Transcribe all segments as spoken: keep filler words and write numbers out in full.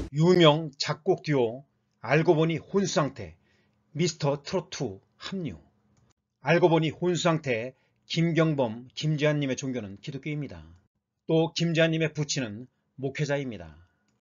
유명 작곡 듀오 알고 보니 혼수상태 미스터 트롯 투 합류. 알고 보니 혼수상태 김경범, 김지한님의 종교는 기독교입니다. 또 김지한님의 부친은 목회자입니다.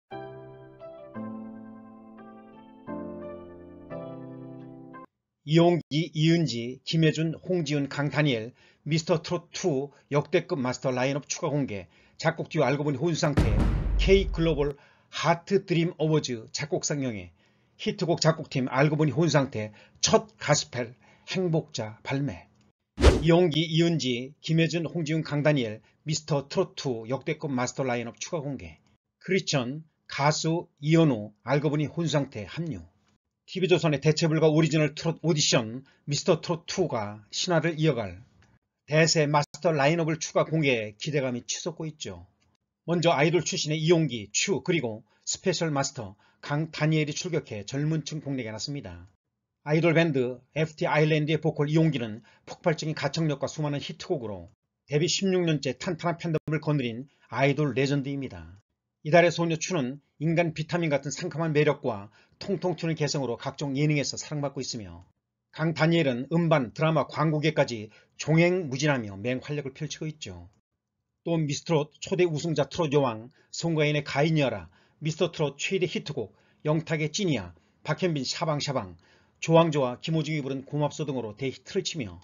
이용기, 이은지, 김혜준, 홍지은, 강다니엘, 미스터 트롯 투 역대급 마스터 라인업 추가 공개, 작곡 듀오 알고 보니 혼수상태, K글로벌 하트 드림 어워즈 작곡상 영예, 히트곡 작곡팀 알고 보니 혼수상태 첫 가스펠 행복자 발매. 이용기, 이은지, 김혜준, 홍지은, 강다니엘, 미스터 트롯 투 역대급 마스터 라인업 추가 공개, 크리스천, 가수 이현우 알고 보니 혼수상태 합류. 티비조선의 대체불가 오리지널 트롯 오디션 미스터 트롯 투가 신화를 이어갈 대세 마스터 라인업을 추가 공개해 기대감이 치솟고 있죠. 먼저 아이돌 출신의 이용기, 추 그리고 스페셜 마스터 강다니엘이 출격해 젊은층 공략에 났습니다. 아이돌 밴드 에프티 아일랜드의 보컬 이용기는 폭발적인 가창력과 수많은 히트곡으로 데뷔 십육 년째 탄탄한 팬덤을 거느린 아이돌 레전드입니다. 이달의 소녀 추는 인간 비타민 같은 상큼한 매력과 통통 튀는 개성으로 각종 예능에서 사랑받고 있으며, 강다니엘은 음반, 드라마, 광고계까지 종횡무진하며 맹활약을 펼치고 있죠. 또 미스트롯 초대 우승자 트롯 여왕 송가인의 가인이어라, 미스터트롯 최대 히트곡 영탁의 찐이야, 박현빈 샤방샤방, 조항조와 김호중이 부른 고맙소 등으로 대히트를 치며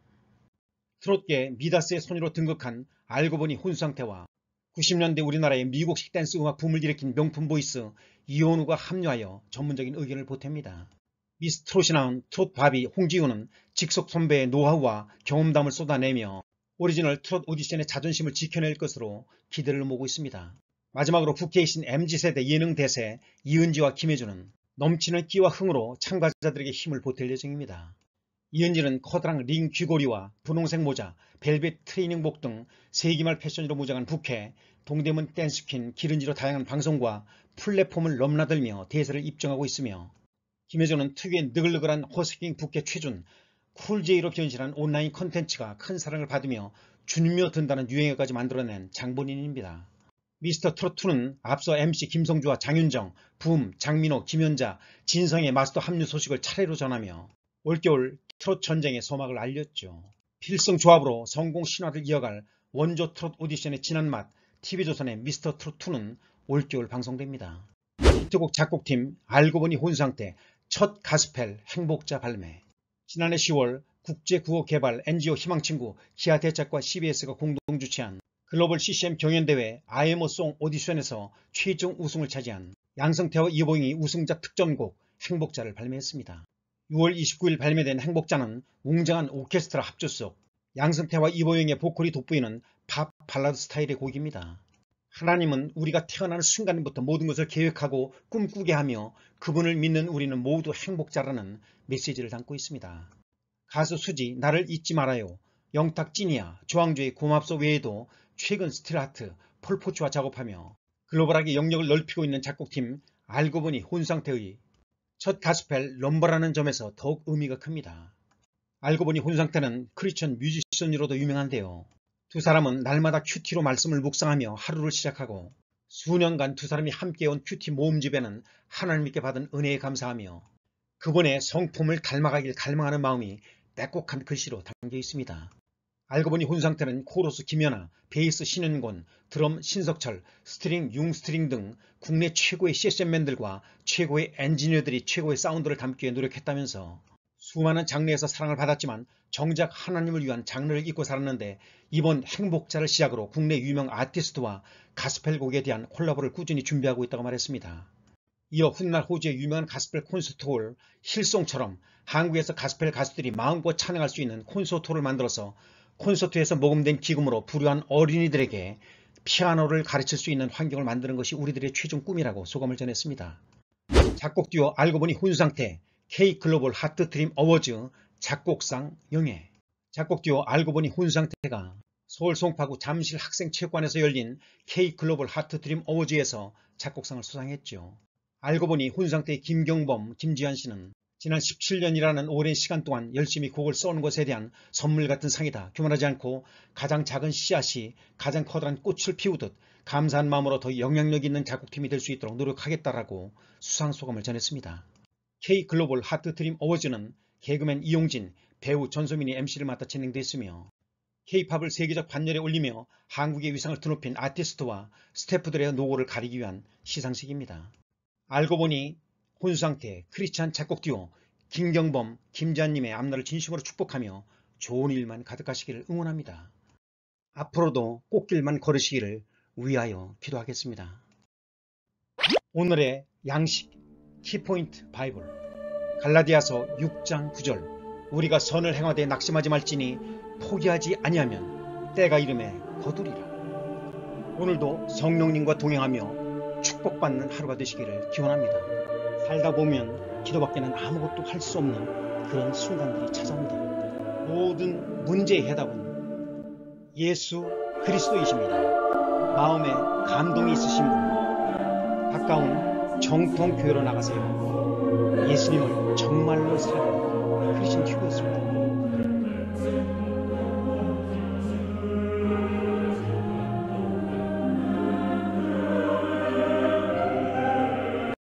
트롯계 미다스의 손으로 등극한 알고 보니 혼수상태와 구십 년대 우리나라의 미국식 댄스 음악 붐을 일으킨 명품 보이스 이현우가 합류하여 전문적인 의견을 보탭니다. 미스 트롯이 나온 트롯 바비 홍지윤은 직속 선배의 노하우와 경험담을 쏟아내며 오리지널 트롯 오디션의 자존심을 지켜낼 것으로 기대를 모으고 있습니다. 마지막으로 국회이신 엠지세대 예능 대세 이은지와 김혜준은 넘치는 끼와 흥으로 참가자들에게 힘을 보탤 예정입니다. 이은지는 커다란 링 귀걸이와 분홍색 모자, 벨벳 트레이닝복 등 세기말 패션으로 무장한 부캐, 동대문 댄스퀸 기른지로 다양한 방송과 플랫폼을 넘나들며 대세를 입증하고 있으며, 김혜준은 특유의 느글느글한 허스킹 부캐 최준, 쿨제이로 변신한 온라인 컨텐츠가 큰 사랑을 받으며 준며 든다는 유행어까지 만들어낸 장본인입니다. 미스터 트롯 투는 앞서 엠씨 김성주와 장윤정, 붐, 장민호, 김연자, 진성의 마스터 합류 소식을 차례로 전하며 올겨울 트롯 전쟁의 소막을 알렸죠. 필승 조합으로 성공 신화를 이어갈 원조 트롯 오디션의 진한 맛 티비조선의 미스터 트롯 투는 올겨울 방송됩니다. 히트곡 작곡팀 알고 보니 혼수상태 첫 가스펠 행복자 발매. 지난해 시월 국제구호개발 엔지오 희망친구 기아대책과 씨비에스가 공동 주최한 글로벌 씨씨엠 경연대회 아이엠오송 오디션에서 최종 우승을 차지한 양성태와 이보영이 우승자 특전곡 행복자를 발매했습니다. 유월 이십구일 발매된 행복자는 웅장한 오케스트라 합주속, 양성태와 이보영의 보컬이 돋보이는 팝 발라드 스타일의 곡입니다. 하나님은 우리가 태어나는 순간부터 모든 것을 계획하고 꿈꾸게 하며 그분을 믿는 우리는 모두 행복자라는 메시지를 담고 있습니다. 가수 수지, 나를 잊지 말아요, 영탁 찐이야, 조항조의 고맙소 외에도 최근 스틸아트, 폴포츠와 작업하며 글로벌하게 영역을 넓히고 있는 작곡팀 알고 보니 혼수상태의 첫 가스펠 넘버라는 점에서 더욱 의미가 큽니다. 알고 보니 혼수상태는 크리스천 뮤지션으로도 유명한데요. 두 사람은 날마다 큐티로 말씀을 묵상하며 하루를 시작하고 수년간 두 사람이 함께해온 큐티 모음집에는 하나님께 받은 은혜에 감사하며 그분의 성품을 닮아가길 갈망하는 마음이 빼곡한 글씨로 담겨 있습니다. 알고 보니 혼수상태는 코러스 김연아, 베이스 신은곤, 드럼 신석철, 스트링 융스트링 등 국내 최고의 세션맨들과 최고의 엔지니어들이 최고의 사운드를 담기 위해 노력했다면서 수많은 장르에서 사랑을 받았지만 정작 하나님을 위한 장르를 잊고 살았는데 이번 행복자를 시작으로 국내 유명 아티스트와 가스펠 곡에 대한 콜라보를 꾸준히 준비하고 있다고 말했습니다. 이어 훗날 호주의 유명한 가스펠 콘서트홀 힐송처럼 한국에서 가스펠 가수들이 마음껏 찬양할 수 있는 콘서트홀을 만들어서 콘서트에서 모금된 기금으로 불우한 어린이들에게 피아노를 가르칠 수 있는 환경을 만드는 것이 우리들의 최종 꿈이라고 소감을 전했습니다. 작곡 듀오 알고 보니 혼수상태 K글로벌 하트 드림 어워즈 작곡상 영예. 작곡 듀오 알고 보니 혼수상태가 서울 송파구 잠실 학생체육관에서 열린 K글로벌 하트 드림 어워즈에서 작곡상을 수상했죠. 알고 보니 혼수상태의 김경범, 김지한 씨는 지난 십칠 년이라는 오랜 시간 동안 열심히 곡을 써온 것에 대한 선물 같은 상이다. 교만하지 않고 가장 작은 씨앗이 가장 커다란 꽃을 피우듯 감사한 마음으로 더 영향력 있는 작곡팀이 될 수 있도록 노력하겠다라고 수상소감을 전했습니다. K글로벌 하트드림 어워즈는 개그맨 이용진, 배우 전소민이 엠씨를 맡아 진행됐으며 K-팝을 세계적 반열에 올리며 한국의 위상을 드높인 아티스트와 스태프들의 노고를 가리기 위한 시상식입니다. 알고 보니 혼수상태 크리스찬 작곡 듀오 김경범, 김지한님의 앞날을 진심으로 축복하며 좋은 일만 가득하시기를 응원합니다. 앞으로도 꽃길만 걸으시기를 위하여 기도하겠습니다. 오늘의 양식 키포인트 바이블 갈라디아서 육 장 구 절 우리가 선을 행하되 낙심하지 말지니 포기하지 아니하면 때가 이름에 거두리라. 오늘도 성령님과 동행하며 축복받는 하루가 되시기를 기원합니다. 살다 보면 기도밖에는 아무것도 할 수 없는 그런 순간들이 찾아옵니다. 모든 문제의 해답은 예수 그리스도이십니다. 마음에 감동이 있으신 분 가까운 정통교회로 나가세요. 예수님을 정말로 사랑하는 크리스천 튜브였습니다.